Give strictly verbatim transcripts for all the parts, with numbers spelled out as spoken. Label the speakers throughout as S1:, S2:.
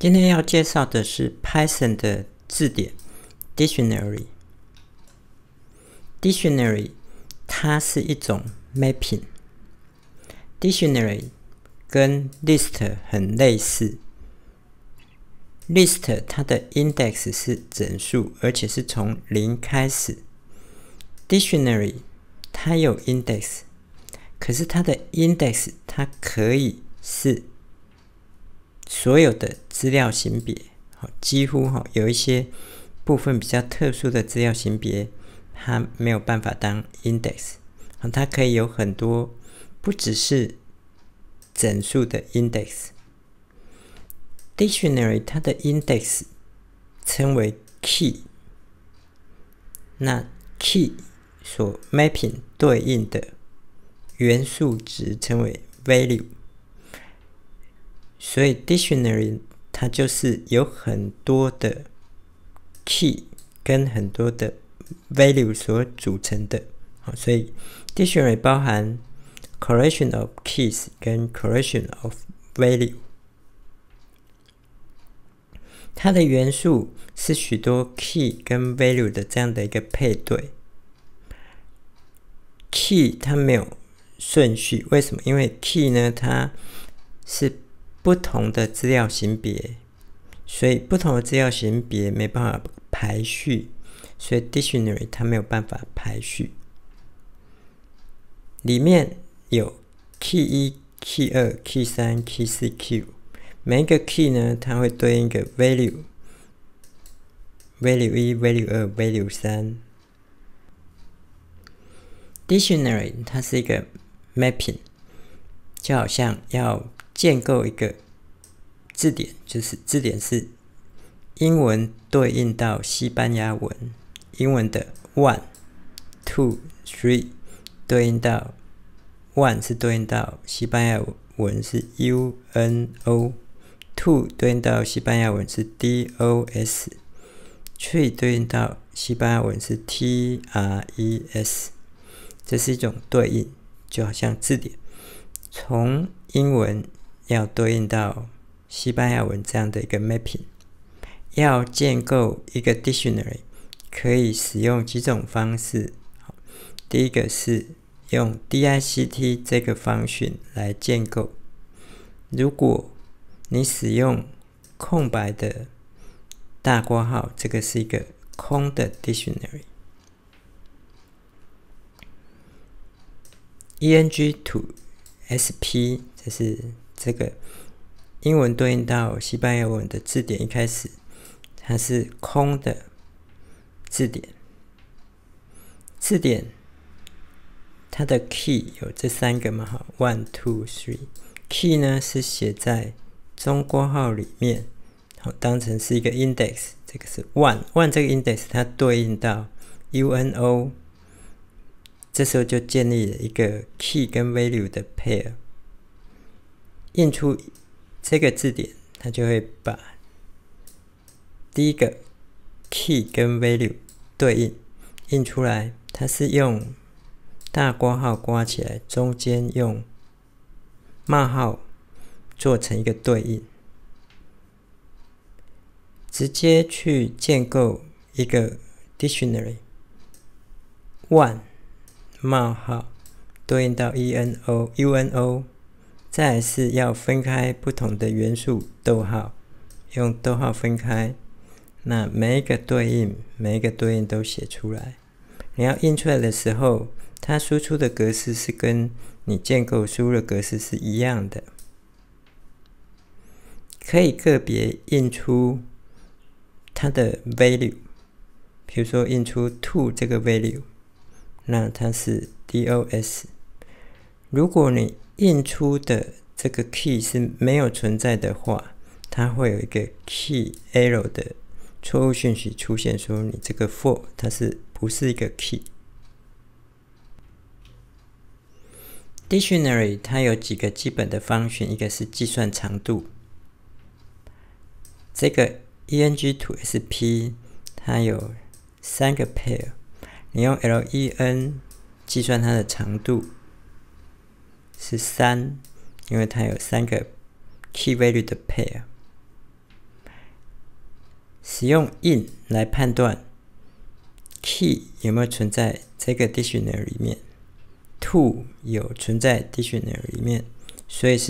S1: 今天要介绍的是 Python 的字典 Dictionary。Dictionary 它是一种 mapping。Dictionary 跟 list 很类似。list 它的 index 是整数，而且是从零开始。Dictionary 它有 index， 可是它的 index 它可以是所有的资料型别，几乎有一些部分比较特殊的资料型别，它没有办法当 index， 它可以有很多不只是整数的 index。Dictionary 它的 index 称为 key， 那 key 所 mapping 对应的元素值称为 value。所以 Dictionary 它就是有很多的 key 跟很多的 value 所组成的。所以 Dictionary 包含 collection of keys 跟 collection of value。它的元素是许多 key 跟 value 的这样的一个配对。key 它没有顺序，为什么？因为 key 呢，它是不同的资料型别，所以不同的资料型别没办法排序，所以 Dictionary 它没有办法排序。里面有 key 一、key 二、key 三、key 四、key 五，每一个 key 呢，它会对应一个 value，value 一、value 二、value 三。Dictionary 它是一个 mapping， 就好像要建构一个字典，就是字典是英文对应到西班牙文，英文的 one two three 对应到 one 是对应到西班牙文是 U N O， two 对应到西班牙文是 D O S， three 对应到西班牙文是 T R E S。 这是一种对应，就好像字典从英文要对应到西班牙文这样的一个 mapping。 要建构一个 dictionary 可以使用几种方式。第一个是用 dict 这个方训来建构。如果你使用空白的大括号，这个是一个空的 dictionary。eng to sp 这是这个英文对应到西班牙文的字典，一开始它是空的字典。字典它的 key 有这三个嘛 one two three， key 呢是写在中括号里面，当成是一个 index， 这个是 one one 这个 index 它对应到 U N O， 这时候就建立了一个 key 跟 value 的 pair。 印出这个字典，它就会把第一个 key 跟 value 对应印出来，它是用大括号括起来，中间用冒号做成一个对应，直接去建构一个 dictionary。 one 冒号对应到 E N O U N O， 再来是要分开不同的元素，逗号用逗号分开，那每一个对应每一个对应都写出来。你要印出来的时候，它输出的格式是跟你建构输入的格式是一样的。可以个别印出它的 value， 比如说印出 two 这个 value， 那它是 D O S。 如果你印出的这个 key 是没有存在的话，它会有一个 key error 的错误讯息出现，说你这个 for 它是不是一个 key。 Dictionary 它有几个基本的方训，一个是计算长度，这个 eng to sp 它有三个 pair， 你用 len 计算它的长度是三，因为它有三个 key value 的 pair。 使用 in 来判断 key 有没有存在这个 dictionary 里面 ，to 有存在 dictionary 里面，所以是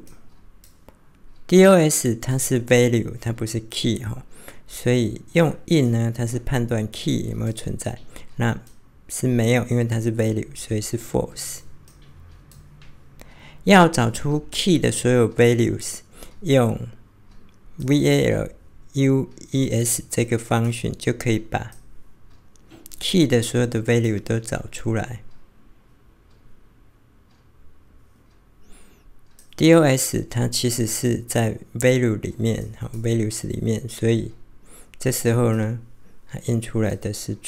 S1: true。dos 它是 value， 它不是 key 哈，所以用 in 呢，它是判断 key 有没有存在，那是没有，因为它是 value， 所以是 false。要找出 key 的所有 values， 用 values 这个 function 就可以把 key 的所有的 value 都找出来。dos 它其实是在 value 里面，好 values 里面，所以这时候呢，它印出来的是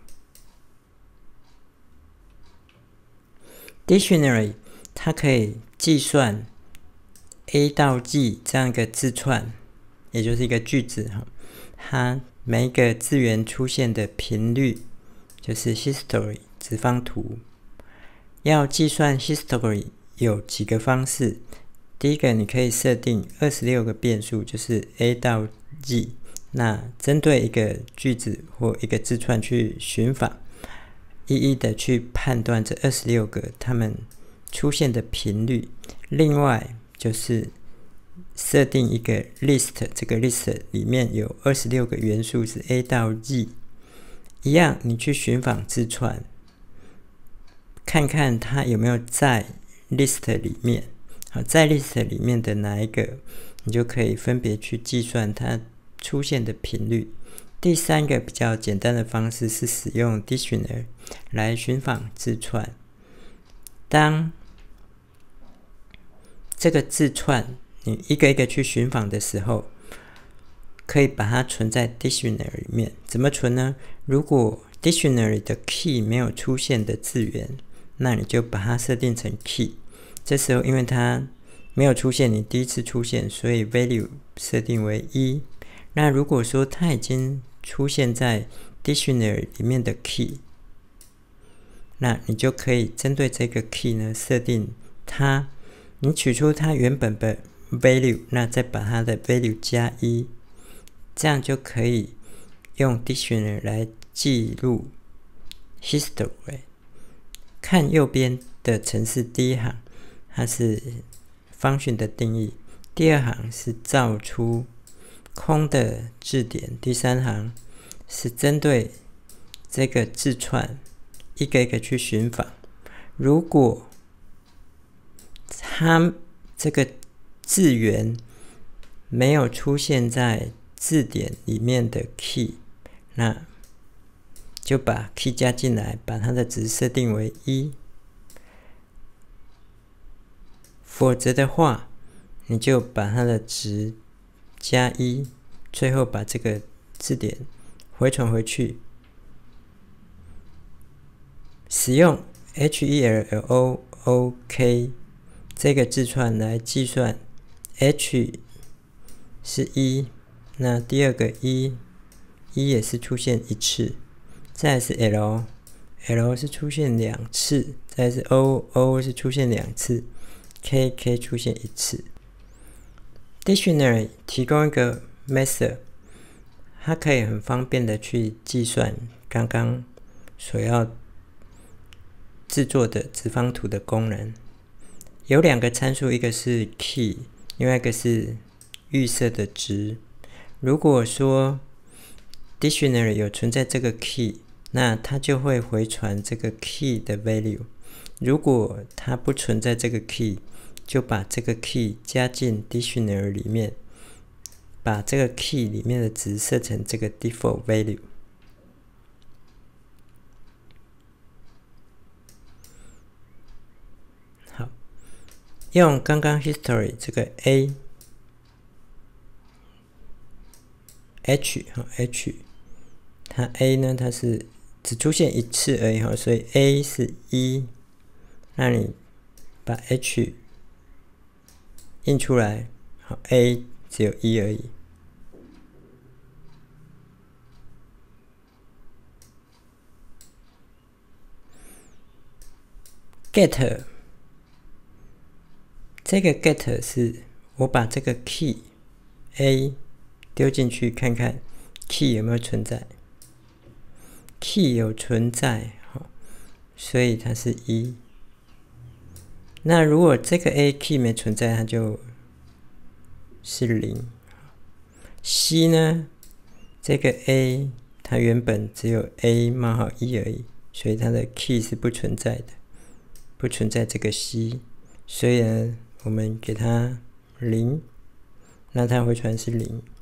S1: true。dictionary 它可以计算 A 到 G 这样一个字串，也就是一个句子，它每一个字元出现的频率就是 history 直方图。要计算 history 有几个方式，第一个你可以设定二十六个变数，就是 A 到 G， 那针对一个句子或一个字串去寻访，一一的去判断这二十六个它们出现的频率。另外就是设定一个 list， 这个 list 里面有二十六个元素是 A 到 G， 一样你去寻访字串，看看它有没有在 list 里面，好，在 list 里面的哪一个，你就可以分别去计算它出现的频率。第三个比较简单的方式是使用 dictionary 来寻访字串。当这个字串你一个一个去寻访的时候，可以把它存在 dictionary 里面。怎么存呢？如果 dictionary 的 key 没有出现的字元，那你就把它设定成 key。这时候因为它没有出现，你第一次出现，所以 value 设定为一。那如果说它已经出现在 dictionary 里面的 key， 那你就可以针对这个 key 呢设定它，你取出它原本的 value， 那再把它的 value 加一，这样就可以用 dictionary 来记录 history。 看右边的程式，第一行它是 function 的定义，第二行是造出空的字典，第三行是针对这个字串一个一个去寻访。如果它这个字元没有出现在字典里面的 key， 那就把 key 加进来，把它的值设定为一。否则的话，你就把它的值加一，最后把这个字典回传回去。使用 hellook 这个字串来计算 h 是一，那第二个一，一也是出现一次，再来是 l， l 是出现两次，再来是 o， o 是出现两次， k k 出现一次。dictionary 提供一个 method， 它可以很方便的去计算刚刚所要制作的直方图的功能。有两个参数，一个是 key， 另外一个是预设的值。如果说 dictionary 有存在这个 key， 那它就会回传这个 key 的 value。如果它不存在这个 key， 就把这个 key 加进 dictionary 里面，把这个 key 里面的值设成这个 default value。好，用刚刚 history 这个 a h h， 它 a 呢，它是只出现一次而已，所以 a 是一，那你把 h 印出来，好 ，a 只有一而已。get 这个 get 是我把这个 key a 丢进去看看 key 有没有存在 ？key 有存在，所以它是一。那如果这个 A key 没存在，它就是零。C 呢，这个 A 它原本只有 A 冒号一而已，所以它的 key 是不存在的，不存在这个 C。所以呢，我们给它零，那它回传是零。